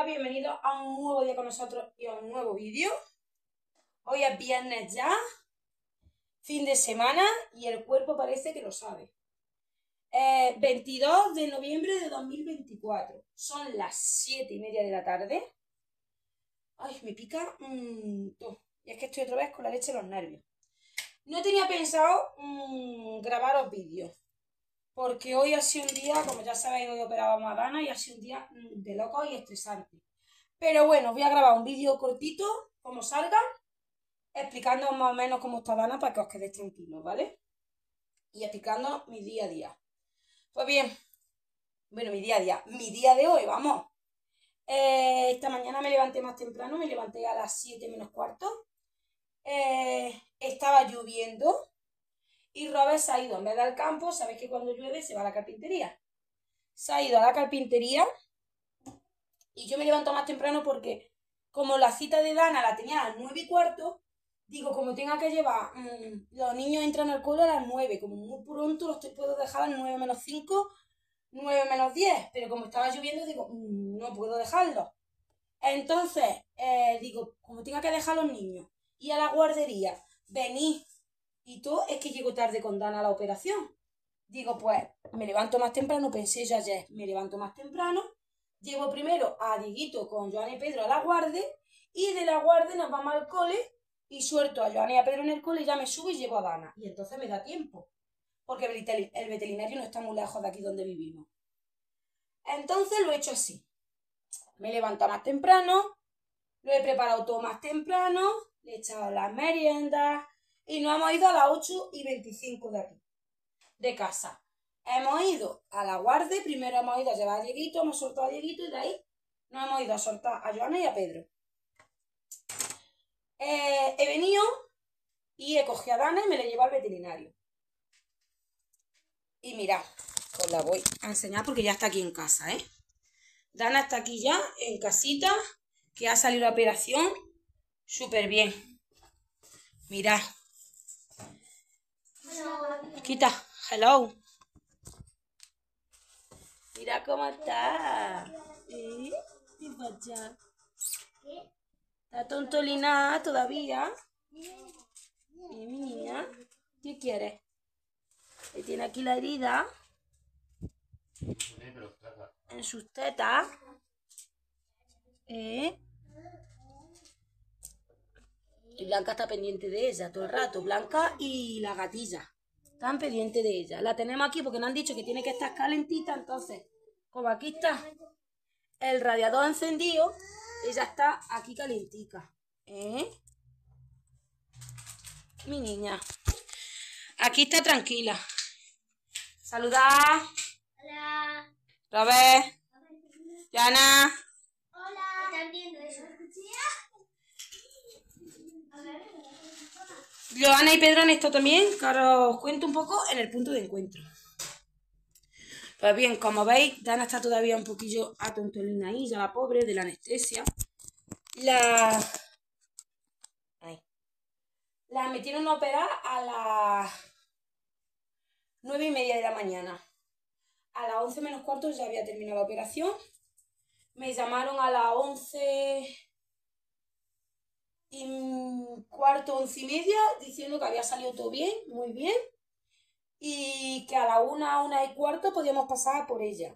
bienvenidos a un nuevo día con nosotros y a un nuevo vídeo. Hoy es viernes ya, fin de semana y el cuerpo parece que lo sabe. 22 de noviembre de 2024, son las 7:30 de la tarde. Ay, me pica todo. Y es que estoy otra vez con la leche en los nervios. No tenía pensado grabaros vídeos, porque hoy ha sido un día, como ya sabéis, hoy operábamos a Dana y ha sido un día de loco y estresante. Pero bueno, voy a grabar un vídeo cortito, como salga, explicando más o menos cómo está Dana para que os quedéis tranquilos, ¿vale? Y explicando mi día a día. Pues bien, bueno, mi día a día, mi día de hoy, vamos. Esta mañana me levanté más temprano, me levanté a las 7 menos cuarto. Estaba lloviendo y Robert se ha ido en vez de al campo. Sabéis que cuando llueve se va a la carpintería. Se ha ido a la carpintería y yo me levanto más temprano porque como la cita de Dana la tenía a las 9:15, digo, como tenga que llevar, los niños entran al cole a las 9, como muy pronto los puedo dejar a las 9 menos 5, 9 menos 10, pero como estaba lloviendo, digo, no puedo dejarlo. Entonces, digo, como tenga que dejar a los niños y a la guardería, venir y todo, es que llego tarde con Dana a la operación. Digo, pues, me levanto más temprano, pensé yo ayer, me levanto más temprano, llevo primero a Dieguito con Joana y Pedro a la guardia, y de la guardia nos vamos al cole y suelto a Joana y a Pedro en el cole y ya me subo y llevo a Dana. Y entonces me da tiempo, porque el veterinario no está muy lejos de aquí donde vivimos. Entonces lo he hecho así. Me he levantado más temprano, lo he preparado todo más temprano, le he echado las meriendas y nos hemos ido a las 8:25 de aquí, de casa. Hemos ido a la guardia, primero hemos ido a llevar a Dieguito, hemos soltado a Dieguito y de ahí nos hemos ido a soltar a Joana y a Pedro. He venido y he cogido a Dana y me la llevo al veterinario. Y mirad, os la voy a enseñar porque ya está aquí en casa, ¿eh? Dana está aquí ya, en casita, que ha salido la operación súper bien. Mirad. Quita, hello. Mira cómo está. ¿Qué pasa? Está tontolinada todavía. Mi niña. ¿Qué quiere? Le tiene aquí la herida en sus tetas. Y Blanca está pendiente de ella todo el rato. Blanca y la gatilla están pendientes de ella. La tenemos aquí porque nos han dicho que tiene que estar calentita. Entonces, como aquí está el radiador encendido, ella está aquí calentica. Mi niña. Aquí está tranquila. Saludad. Hola. Robert. Yana. Hola. ¿Están viendo eso? Joana y Pedro han estado también, que ahora os cuento un poco en el punto de encuentro. Pues bien, como veis, Dana está todavía un poquillo atontolina ahí, ya la pobre, de la anestesia. La metieron a operar a las 9:30 de la mañana. A las 11 menos cuarto ya había terminado la operación. Me llamaron a las 11:15, 11:30, diciendo que había salido todo bien, muy bien, y que a la 1:15 podíamos pasar por ella.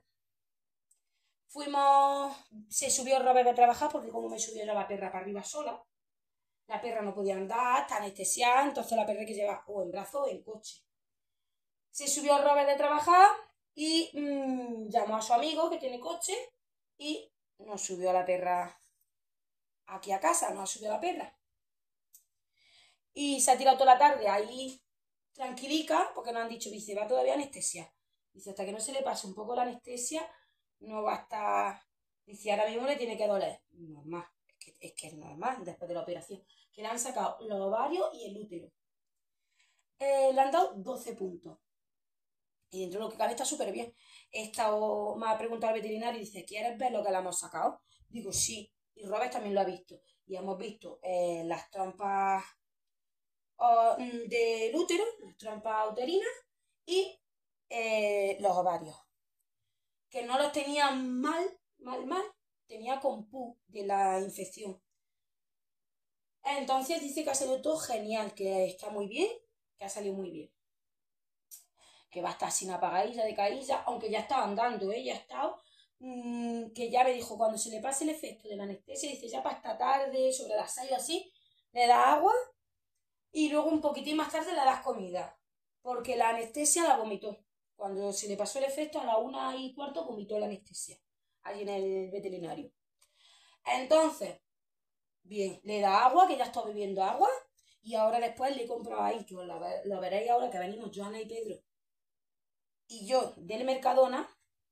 Se subió Robert a trabajar porque como me subió yo la perra para arriba sola, la perra no podía andar, está anestesiada, entonces la perra hay que llevar o en brazo o en coche. Se subió Robert de trabajar y llamó a su amigo que tiene coche y nos subió a la perra aquí a casa, nos subió a la perra. Y se ha tirado toda la tarde ahí tranquilica, porque nos han dicho, dice, va todavía anestesia. Dice, hasta que no se le pase un poco la anestesia, no va a estar. Dice, ahora mismo le tiene que doler. Normal, es que es normal después de la operación. Que le han sacado los ovarios y el útero. Le han dado 12 puntos. Y dentro de lo que cabe está súper bien. Me ha preguntado el veterinario y dice, ¿quieres ver lo que le hemos sacado? Digo, sí. Y Robert también lo ha visto. Y hemos visto las trompas del útero, las trompas uterinas y los ovarios. Que no los tenían mal, tenía compú de la infección. Entonces dice que ha salido todo genial, que está muy bien, que ha salido muy bien. Que va a estar sin apagadilla de caída, aunque ya estaba andando, ya ha estado, que ya me dijo, cuando se le pase el efecto de la anestesia, dice, ya para esta tarde, sobre las 6 o así, le da agua y luego un poquitín más tarde le das comida, porque la anestesia la vomitó. Cuando se le pasó el efecto, a la 1:15 vomitó la anestesia, allí en el veterinario. Entonces, bien, le da agua, que ya está bebiendo agua, y ahora después le he comprado ahí, que lo veréis ahora que venimos Joana y Pedro y yo del Mercadona,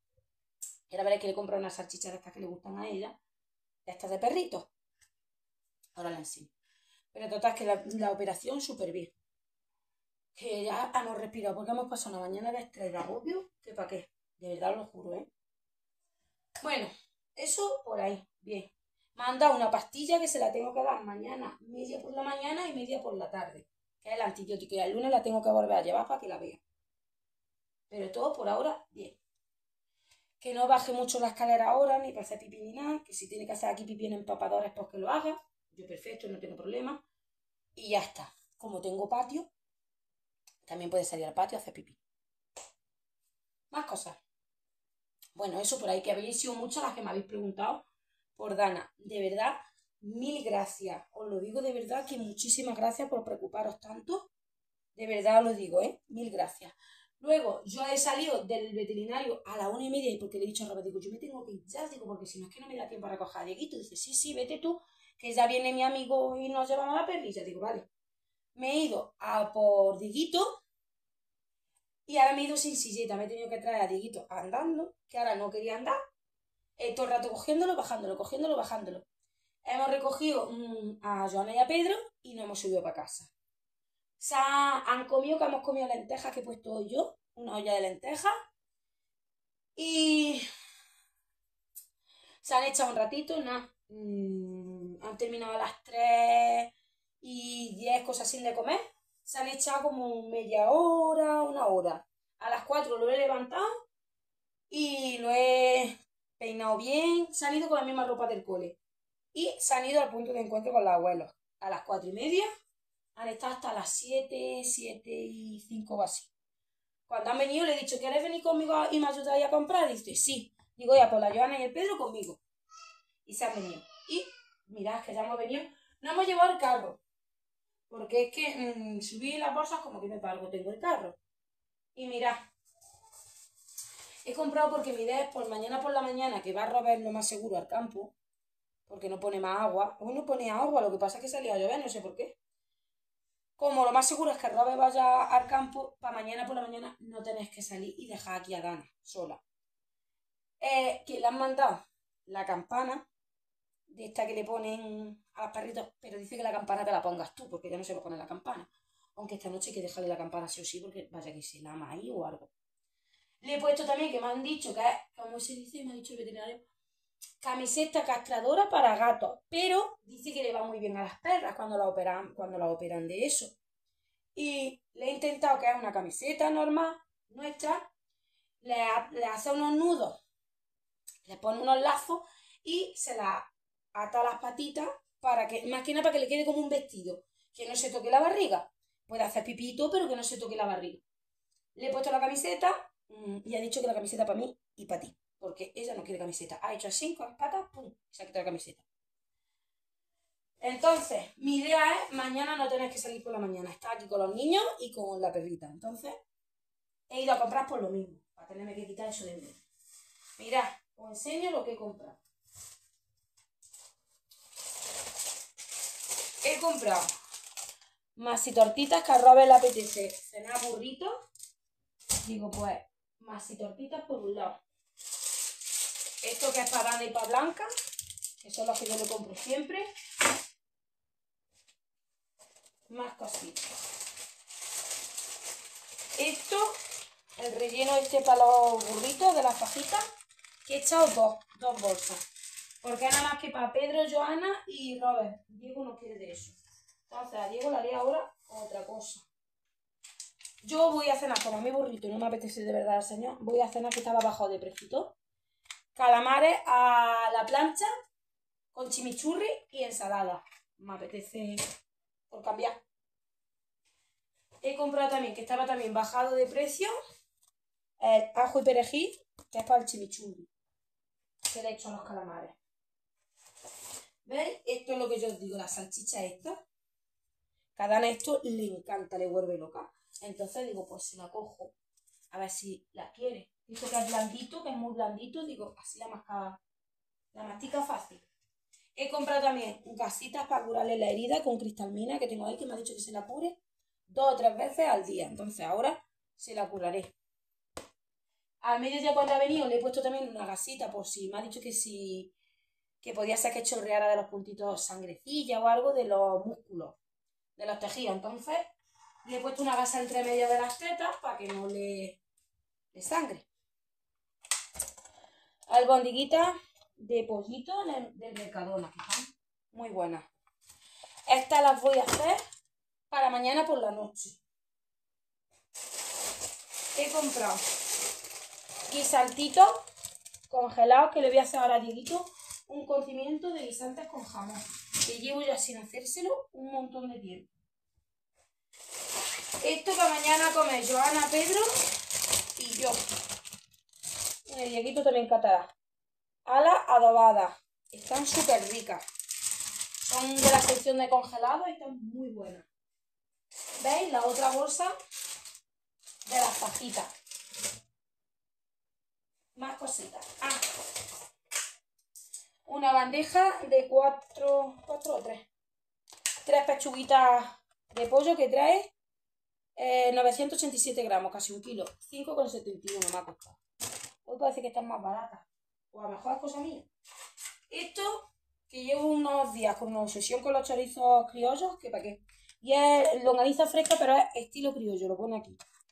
y ahora veréis que le he comprado unas salchichas de estas que le gustan a ella, de estas de perritos. Ahora la enseño. Pero total, que la operación súper bien. Que ya hemos respirado, porque hemos pasado una mañana de estrés, de agobio, que para qué. De verdad lo juro, ¿eh? Bueno, eso por ahí, bien. Me han dado una pastilla que se la tengo que dar mañana, media por la mañana y media por la tarde, que es el antibiótico, y el lunes la tengo que volver a llevar para que la vea. Pero todo por ahora, bien. Que no baje mucho la escalera ahora, ni para hacer pipí ni nada, que si tiene que hacer aquí pipí en empapadores, pues que lo haga. Yo perfecto, no tengo problema. Y ya está. Como tengo patio, también puede salir al patio a hacer pipí. Más cosas. Bueno, eso por ahí, que habéis sido muchas las que me habéis preguntado por Dana. De verdad, mil gracias. Os lo digo de verdad, que muchísimas gracias por preocuparos tanto. De verdad os lo digo, mil gracias. Luego, yo he salido del veterinario a la 1:30 y porque le he dicho a Robert, digo, yo me tengo que ir ya, digo, porque si no es que no me da tiempo a recoger a Dieguito. Dice, sí, vete tú, que ya viene mi amigo y nos llevamos a la perrilla. Digo, vale. Me he ido a por Dieguito y ahora me he ido sin silleta. Me he tenido que traer a Dieguito andando, que ahora no quería andar. Todo el rato cogiéndolo, bajándolo. Hemos recogido a Joana y a Pedro y nos hemos subido para casa. Han comido, que hemos comido lentejas que he puesto hoy yo, una olla de lentejas, y se han echado un ratito, nada, han terminado a las 3:10, cosas sin de comer, se han echado como media hora, una hora. A las 4 lo he levantado y lo he peinado bien, se han ido con la misma ropa del cole y se han ido al punto de encuentro con los abuelos. A las 4:30 han estado hasta las 7:05 o así. Cuando han venido le he dicho, ¿quieres venir conmigo y me ayudáis a comprar? Dice, sí. Digo, ya, pues la Joana y el Pedro conmigo. Y se han venido. Y mirad que ya hemos venido. No hemos llevado el carro. Porque es que subí las bolsas como que me pargo, tengo el carro. Y mirad. He comprado porque mi idea es por mañana por la mañana, que va a Robert lo más seguro al campo. Porque no pone más agua. Hoy no pone agua, lo que pasa es que salía a llover, no sé por qué. Como lo más seguro es que Robert vaya al campo, para mañana por la mañana no tenéis que salir y dejar aquí a Dana sola. Que le han mandado la campana, de esta que le ponen a los perritos, pero dice que la campana te la pongas tú, porque ya no se va a poner la campana. Aunque esta noche hay que dejarle la campana sí o sí, porque vaya que se lama ahí o algo. Le he puesto también, que me han dicho que es, como se dice, me ha dicho el veterinario, camiseta castradora para gatos, pero dice que le va muy bien a las perras cuando la operan de eso. Y le he intentado, que es una camiseta normal nuestra, le hace unos nudos, le pone unos lazos y se la ata a las patitas para que, más que nada, para que le quede como un vestido, que no se toque la barriga. Puede hacer pipito, pero que no se toque la barriga. Le he puesto la camiseta y ha dicho que la camiseta para mí y para ti, porque ella no quiere camiseta. Ha hecho así con las patas, pum, se ha quitado la camiseta. Entonces, mi idea es mañana no tener que salir por la mañana, estar aquí con los niños y con la perrita. Entonces, he ido a comprar por lo mismo, para tenerme que quitar eso de medio. Mirad, os enseño lo que he comprado. He comprado masitortitas, que a Robert le apetece cenar burritos. Digo, pues, masitortitas por un lado. Esto que es para Dana y para Blanca, que son los que yo le compro siempre. Más cositas. Esto, el relleno este para los burritos de las fajitas, que he echado dos bolsas. Porque nada más que para Pedro, Joana y Robert. Diego no quiere de eso. Entonces a Diego le haré ahora otra cosa. Yo voy a cenar, como mi burrito no me apetece de verdad, señor. Voy a cenar, que estaba bajado de precio. calamares a la plancha con chimichurri y ensalada. Me apetece por cambiar. He comprado también, que estaba también bajado de precio, el ajo y perejil, que es para el chimichurri, que le he hecho a los calamares. ¿Veis? Esto es lo que yo os digo, la salchicha esta. Cada Dana esto le encanta, le vuelve loca. Entonces digo, pues se la cojo, a ver si la quiere. Dice que es blandito, que es muy blandito, digo, así la mastica fácil. He comprado también gasitas para curarle la herida con cristalmina, que tengo ahí, que me ha dicho que se la cure 2 o 3 veces al día. Entonces ahora se la curaré. Al mediodía cuando ha venido le he puesto también una gasita por si me ha dicho que si que podía ser que chorreara de los puntitos sangrecilla o algo de los músculos, de los tejidos. Entonces le he puesto una gasa entre medio de las tetas para que no le sangre. Albondiguitas de pollito del Mercadona, que están muy buenas. Estas las voy a hacer para mañana por la noche. He comprado guisantitos congelados que le voy a hacer ahora a Dieguito un cocimiento de guisantes con jamón, que llevo ya sin hacérselo un montón de tiempo. Esto para mañana comer Joana, Pedro y yo. Y el Dieguito también catará. Alas adobadas. Están súper ricas. Son de la sección de congelados y están muy buenas. ¿Veis? La otra bolsa de las fajitas. Más cositas. Una bandeja de 4 o 3. 3 pechuguitas de pollo que trae 987 gramos, casi 1 kilo. 5,71 me ha costado. Hoy parece que están más baratas. O a lo mejor es cosa mía. Esto, que llevo unos días con una obsesión con los chorizos criollos, que para qué. Y es longaniza fresca, pero es estilo criollo, lo pone aquí.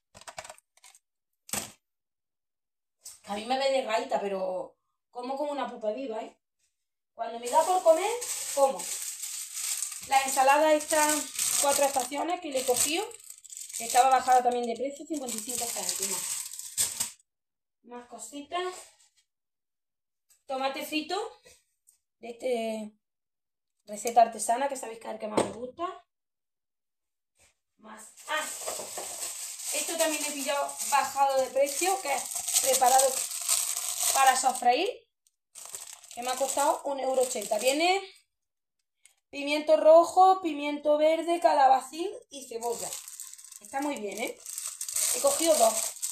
A mí me ve de gaita, pero como una pupa viva, ¿eh? Cuando me da por comer, como. La ensalada estas 4 estaciones que le he cogido, que estaba bajada también de precio, 55 céntimos. Más cositas. Tomate frito, de receta artesana, que sabéis que es el que más me gusta. Más. Esto también he pillado bajado de precio, que es preparado para sofreír, que me ha costado 1,80 €. Viene pimiento rojo, pimiento verde, calabacín y cebolla. Está muy bien, ¿eh? He cogido 2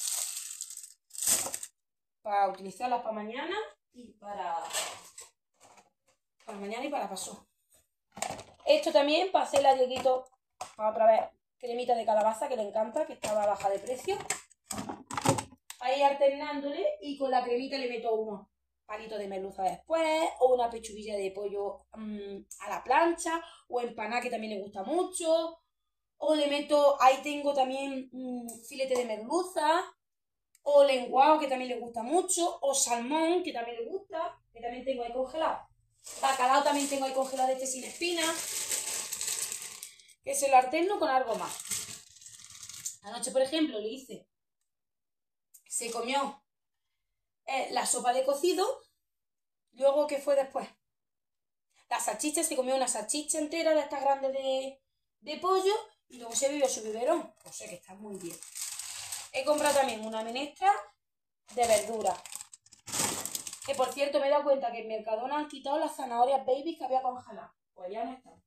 para utilizarlas para mañana y para mañana y para pasó. Esto también para hacerle a Dieguito, para otra vez, cremita de calabaza, que le encanta, que estaba baja de precio. Ahí alternándole, y con la cremita le meto unos palitos de merluza después, o una pechuguilla de pollo a la plancha, o empanada, que también le gusta mucho, o le meto, ahí tengo también filete de merluza, o lenguado, que también le gusta mucho, o salmón, que también le gusta, que también tengo ahí congelado. Bacalao también tengo ahí congelado, este sin espinas, que se lo alterno con algo más. Anoche, por ejemplo, le hice, se comió la sopa de cocido. Luego, ¿qué fue después? La salchicha, se comió una salchicha entera de estas grandes de pollo, y luego se bebió su biberón. O sea que está muy bien. He comprado también una menestra de verdura. Que por cierto me he dado cuenta que en Mercadona han quitado las zanahorias baby que había congeladas. Pues ya no están.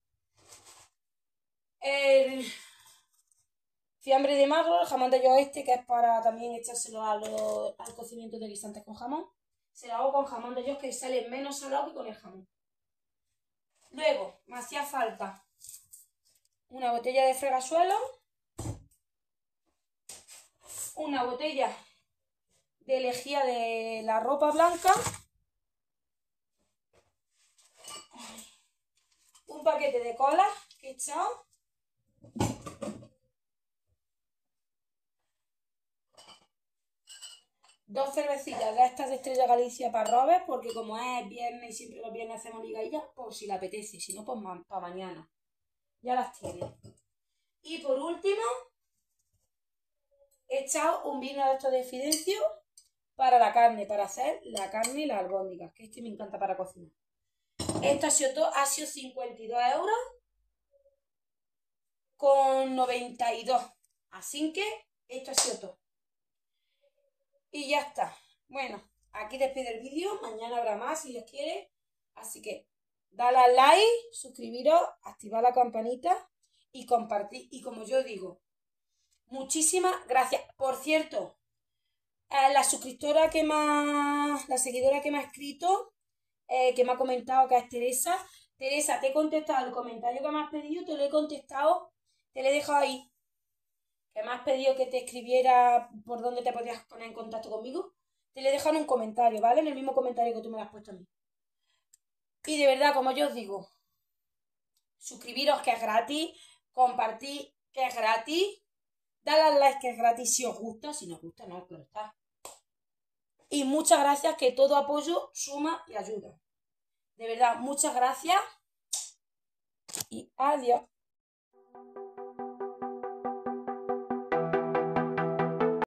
El fiambre de magro, el jamón de york que es para también echárselo al cocimiento de guisantes con jamón. Se lo hago con jamón de york, que sale menos salado que con el jamón. Luego me hacía falta una botella de fregasuelo, una botella de lejía de la ropa blanca, un paquete de cola que he echado, dos cervecillas de estas de Estrella Galicia para Robert, porque como es viernes y siempre los viernes hacemos ligadillas, por si le apetece, si no, pues para mañana. Ya las tiene. Y por último, he echado un vino de estos de Fidencio, para la carne, para hacer la carne y las albóndigas, que este me encanta para cocinar. Esto ha sido todo, ha sido 52 euros con 92. Así que esto ha sido todo. Y ya está. Bueno, aquí despido el vídeo. Mañana habrá más si Dios quiere. Así que dale al like, suscribiros, activad la campanita y compartid. Y como yo digo, muchísimas gracias. Por cierto, la suscriptora que más, la seguidora que me ha escrito, que me ha comentado, que es Teresa. Teresa, te he contestado el comentario que me has pedido, te lo he contestado, te lo he dejado ahí. Que me has pedido que te escribiera por dónde te podías poner en contacto conmigo. Te lo he dejado en un comentario, ¿vale? En el mismo comentario que tú me lo has puesto a mí. Y de verdad, como yo os digo, suscribiros que es gratis, compartir que es gratis, dale al like que es gratis si os gusta, si no os gusta, no, claro está. Y muchas gracias, que todo apoyo suma y ayuda. De verdad, muchas gracias y adiós.